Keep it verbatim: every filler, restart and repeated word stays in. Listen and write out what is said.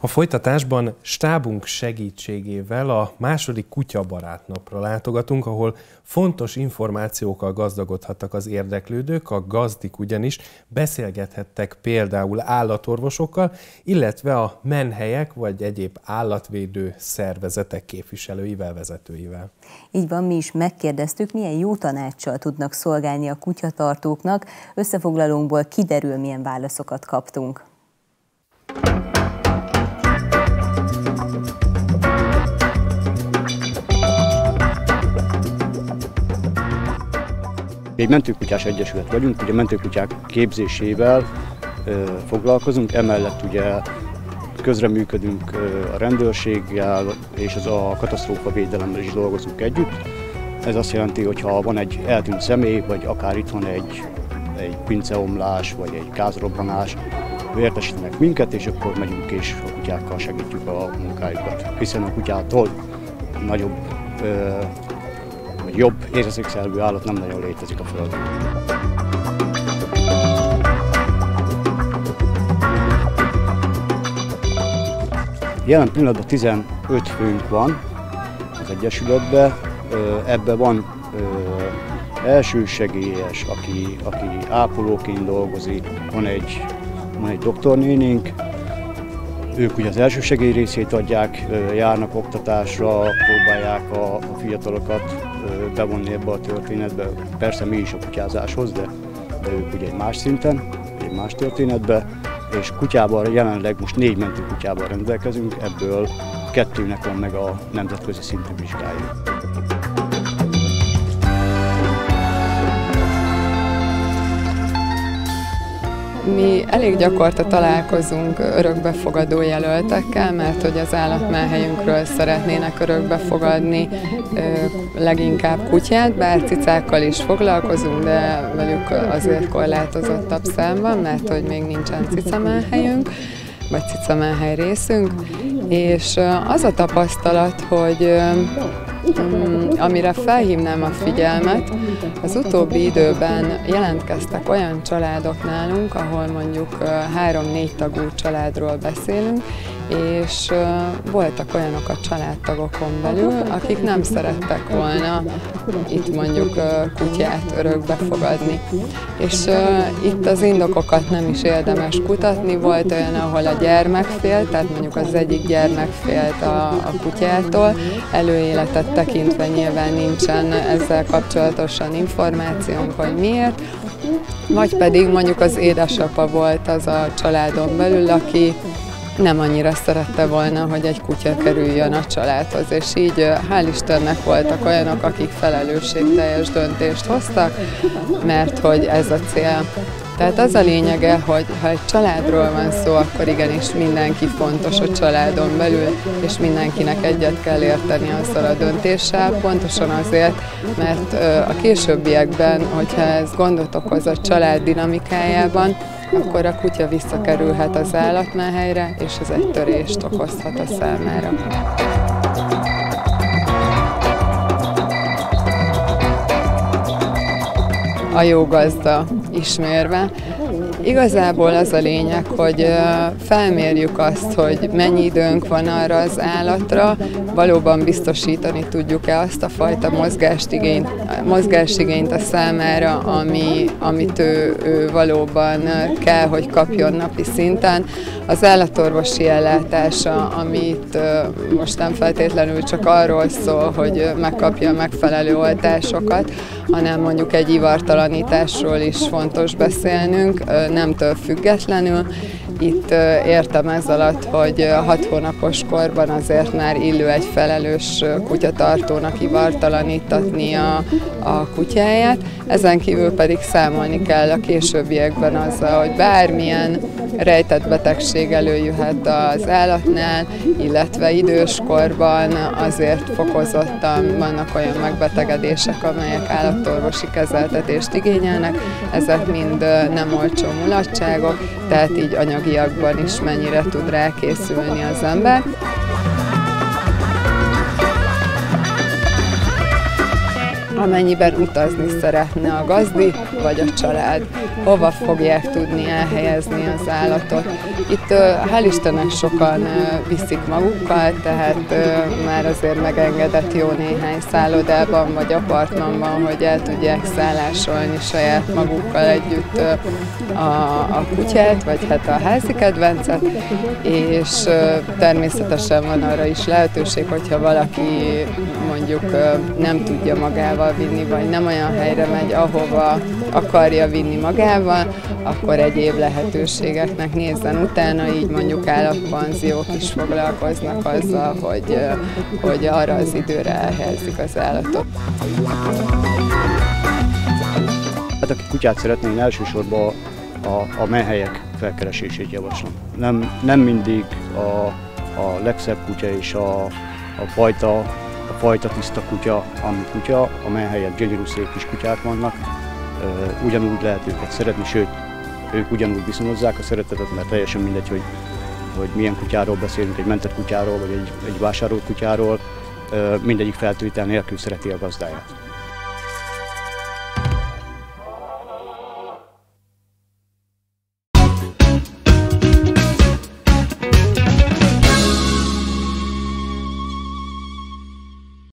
folytatásban stábunk segítségével a második kutyabarát napra látogatunk, ahol fontos információkkal gazdagodhattak az érdeklődők, a gazdik ugyanis beszélgethettek például állatorvosokkal, illetve a menhelyek vagy egyéb állatvédő szervezetek képviselőivel, vezetőivel. Így van, mi is megkérdeztük, milyen jó tanácssal tudnak szolgálni a kutyatartóknak. Összefoglalónkból kiderül, milyen válaszokat kaptunk. Egy mentőkutyás egyesület vagyunk, ugye mentőkutyák képzésével ö, foglalkozunk, emellett ugye közreműködünk ö, a rendőrséggel és az a katasztrófavédelemmel is dolgozunk együtt. Ez azt jelenti, hogy ha van egy eltűnt személy, vagy akár itt van egy, egy pinceomlás, vagy egy gázrobbanás, értesítenek minket, és akkor megyünk és a kutyákkal segítjük a munkájukat. Hiszen a kutyától nagyobb ö, vagy jobb érzékszervű állat nem nagyon létezik a Földön. Jelen pillanatban tizenöt főnk van az egyesületben, ebben van elsősegélyes, aki, aki ápolóként dolgozik, van egy, van egy doktornénénk, ők ugye az elsősegély részét adják, járnak oktatásra, próbálják a, a fiatalokat bevonni ebbe a történetbe. Persze mi is a kutyázáshoz, de, de ők ugye egy más szinten, egy más történetbe. És kutyában jelenleg most négy mentőkutyával rendelkezünk, ebből kettőnek van meg a nemzetközi szintű vizsgája. Mi elég gyakorta találkozunk örökbefogadó jelöltekkel, mert hogy az állatmenhelyünkről szeretnének örökbefogadni leginkább kutyát, bár cicákkal is foglalkozunk, de velük azért korlátozottabb számban, mert hogy még nincsen cicamenhelyünk, vagy cicamenhely részünk, és az a tapasztalat, hogy amire felhívnám a figyelmet, az utóbbi időben jelentkeztek olyan családok nálunk, ahol mondjuk három-négy tagú családról beszélünk, és voltak olyanok a családtagokon belül, akik nem szerettek volna itt mondjuk kutyát örökbe fogadni. És itt az indokokat nem is érdemes kutatni, volt olyan, ahol a gyermek félt, tehát mondjuk az egyik gyermek félt a, a kutyától, előéletet tekintve nyilván nincsen ezzel kapcsolatosan információnk, hogy miért, vagy pedig mondjuk az édesapa volt az a családon belül, aki nem annyira szerette volna, hogy egy kutya kerüljön a családhoz, és így hál' Istennek voltak olyanok, akik felelősségteljes döntést hoztak, mert hogy ez a cél. Tehát az a lényege, hogy ha egy családról van szó, akkor igenis mindenki fontos a családon belül, és mindenkinek egyet kell érteni azzal a döntéssel, pontosan azért, mert a későbbiekben, hogyha ez gondot okoz a család dinamikájában, akkor a kutya visszakerülhet az állatmenhelyre, és ez egy törést okozhat a számára. A jó gazda ismérve. Igazából az a lényeg, hogy felmérjük azt, hogy mennyi időnk van arra az állatra, valóban biztosítani tudjuk-e azt a fajta mozgásigényt, mozgásigényt a számára, ami, amit ő, ő valóban kell, hogy kapjon napi szinten. Az állatorvosi ellátása, amit most nem feltétlenül csak arról szól, hogy megkapja a megfelelő oltásokat, hanem mondjuk egy ivartalanításról is fontos beszélnünk, nemtől függetlenül. Itt értem ez alatt, hogy hat hónapos korban azért már illő egy felelős kutyatartónak ivartalanítatni a, a kutyáját. Ezen kívül pedig számolni kell a későbbiekben azzal, hogy bármilyen rejtett betegség előjöhet az állatnál, illetve időskorban azért fokozottan vannak olyan megbetegedések, amelyek állatorvosi kezeltetést igényelnek. Ezek mind nem olcsó mulatságok, tehát így anyagiakban is mennyire tud rákészülni az ember. amennyiben utazni szeretne a gazdi vagy a család. Hova fogják tudni elhelyezni az állatot. Itt hál' Istennek sokan viszik magukkal, tehát már azért megengedett jó néhány szállodában vagy apartmanban, hogy el tudják szállásolni saját magukkal együtt a, a kutyát, vagy hát a házi kedvencet, és természetesen van arra is lehetőség, hogyha valaki mondjuk nem tudja magával vinni, vagy nem olyan helyre megy, ahova akarja vinni magával, akkor egyéb lehetőségeknek nézzen utána, így mondjuk állatpanziók is foglalkoznak azzal, hogy, hogy arra az időre elhelyezik az állatot. Hát aki kutyát szeretné, én elsősorban a, a menhelyek felkeresését javaslom. Nem, nem mindig a, a legszebb kutya és a, a fajta, a fajta tiszta kutya, ami kutya, a menhelyen gyönyörű szép kis kutyák vannak, ugyanúgy lehet őket szeretni, sőt, ők ugyanúgy viszonozzák a szeretetet, mert teljesen mindegy, hogy, hogy milyen kutyáról beszélünk, egy mentett kutyáról, vagy egy, egy vásárolt kutyáról, mindegyik feltétel nélkül szereti a gazdáját.